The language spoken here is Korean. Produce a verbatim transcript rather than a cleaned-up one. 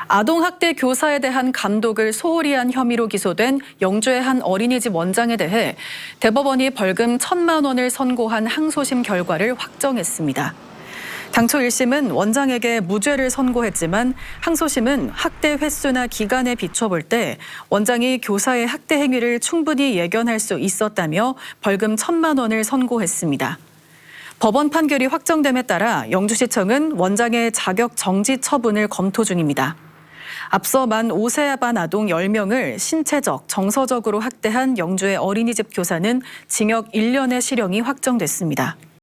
아동학대 교사에 대한 감독을 소홀히 한 혐의로 기소된 영주의 한 어린이집 원장에 대해 대법원이 벌금 천만 원을 선고한 항소심 결과를 확정했습니다. 당초 일 심은 원장에게 무죄를 선고했지만 항소심은 학대 횟수나 기간에 비춰볼 때 원장이 교사의 학대 행위를 충분히 예견할 수 있었다며 벌금 천만 원을 선고했습니다. 법원 판결이 확정됨에 따라 영주시청은 원장의 자격 정지 처분을 검토 중입니다. 앞서 만 오 세 반 아동 열 명을 신체적, 정서적으로 학대한 영주의 어린이집 교사는 징역 일 년의 실형이 확정됐습니다.